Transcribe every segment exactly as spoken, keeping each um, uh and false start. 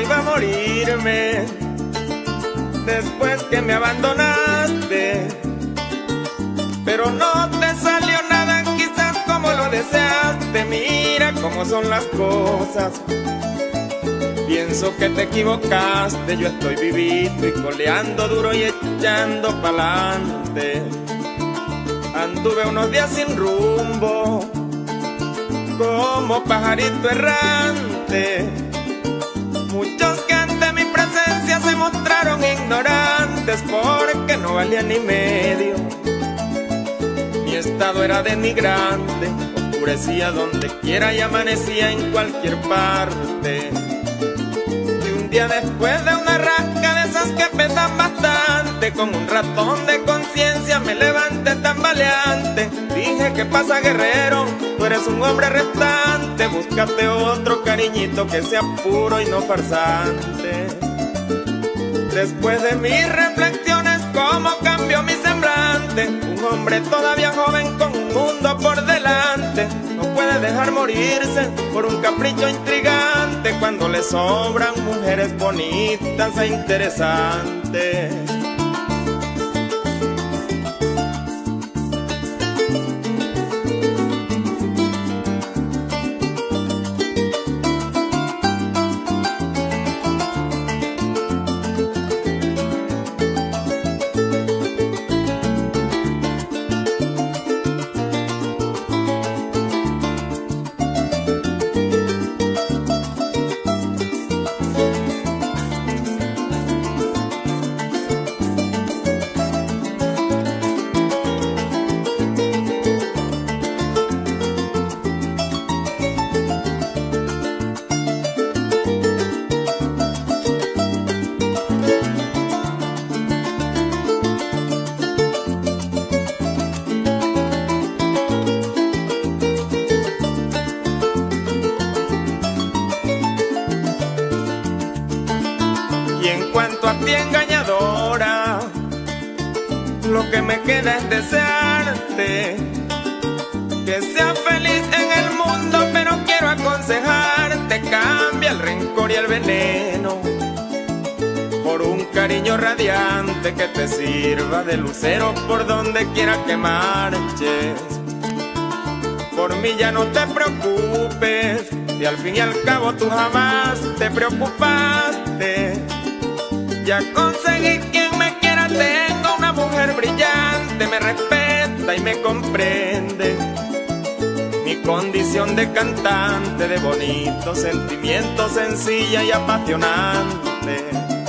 iba a morirme después que me abandonaste, pero no te salió nada quizás como lo deseaste. Mira cómo son las cosas, pienso que te equivocaste. Yo estoy vivito y coleando duro y echando pa'lante. Anduve unos días sin rumbo, como pajarito errante. Muchos que ante mi presencia se mostraron ignorantes, porque no valía ni medio. Mi estado era denigrante, oscurecía donde quiera y amanecía en cualquier parte. Y un día después de una rasca de esas que pesan bastante, como un ratón de conciencia me levanté tambaleante. Dije, ¿qué pasa, guerrero? Tú eres un hombre restante, búscate otro cariñito que sea puro y no farsante. Después de mis reflexiones, cómo cambió mi semblante. Un hombre todavía joven con un mundo por delante no puede dejar morirse por un capricho intrigante, cuando le sobran mujeres bonitas e interesantes. Y en cuanto a ti, engañadora, lo que me queda es desearte que seas feliz en el mundo, pero quiero aconsejarte: cambia el rencor y el veneno por un cariño radiante que te sirva de lucero por donde quiera que marches. Por mí ya no te preocupes, y al fin y al cabo tú jamás te preocupaste. Ya conseguí quien me quiera, tengo una mujer brillante, me respeta y me comprende mi condición de cantante, de bonito sentimiento, sencilla y apasionante.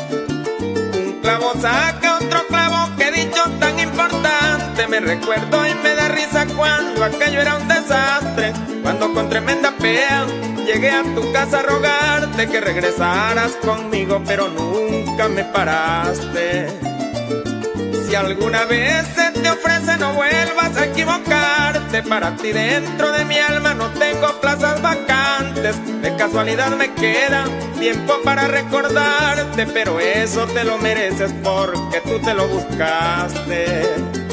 Un clavo saca otro clavo, qué dicho tan importante. Me recuerdo y me da risa cuando aquello era un desastre, cuando con tremenda pea llegué a tu casa a rogarte que regresaras conmigo, pero nunca me paraste. Si alguna vez se te ofrece, no vuelvas a equivocarte. Para ti dentro de mi alma no tengo plazas vacantes. De casualidad me queda tiempo para recordarte, pero eso te lo mereces porque tú te lo buscaste.